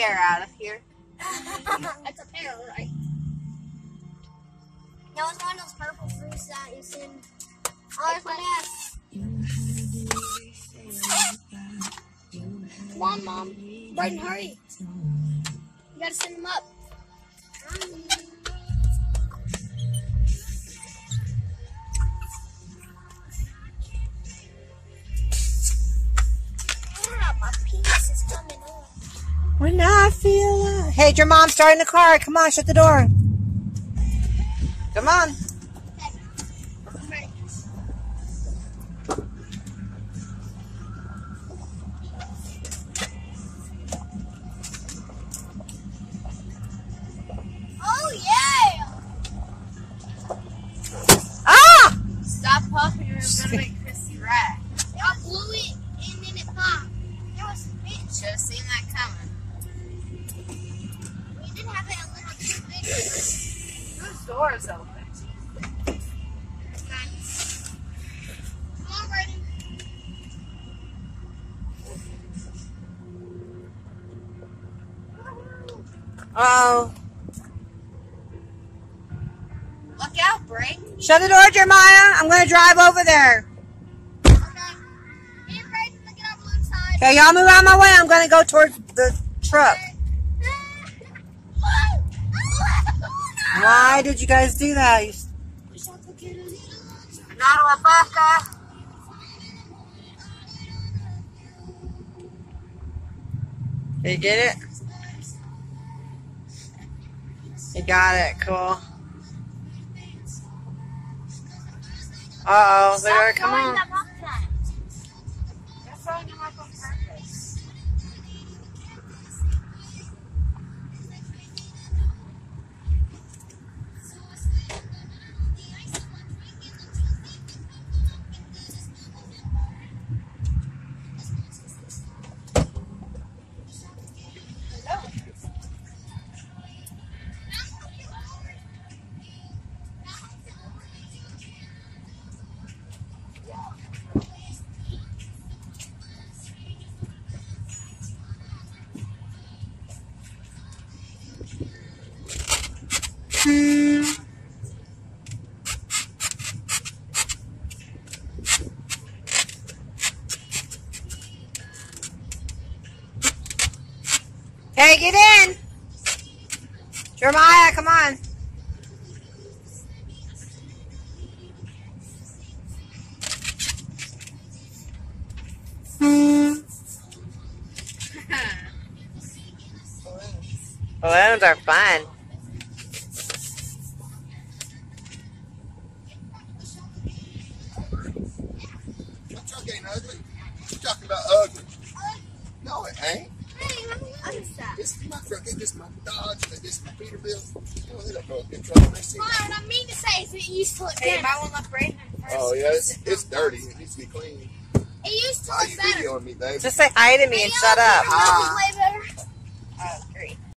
pear out of here. That's a pear, right? That was one of those purple fruits that is in. Oh, there's my dad. Come on, Mom. Brayden, hurry. You gotta send him up. My penis is coming on. We're not feeling. Hey, your mom's starting the car. Come on, shut the door. Come on. Oh, yeah! Ah! Stop puffing, you're gonna make Chrissy rag. I blew it and then it popped. There was some fish. Should have seen that coming. We did have it a little too big. Whose door is open? Come on, Brayden. Oh. Look out, Brayden. Shut the door, Jeremiah. I'm going to drive over there. Okay. Me and Brayden look at our blue side. Okay, y'all move out of my way. I'm going to go towards the truck. Why did you guys do that? Not a vaca. Did you get it? You got it. Cool. Uh-oh. They gotta come on. That's throwing them up on purpose. Hey, get in. Jeremiah, come on. Balloons are fun. That truck ain't ugly. You're talking about ugly. No, it ain't. This is my truck. This is my Dodge. This is my Peterbilt. Oh, they don't know a good truck. They see What I mean to say is it used to look Hey, you better. might want to let Brayden first. Oh, yeah, it's dirty. It needs to be clean. It used to How look you better. videoing me, baby? Just say hi to me and shut up. It was way better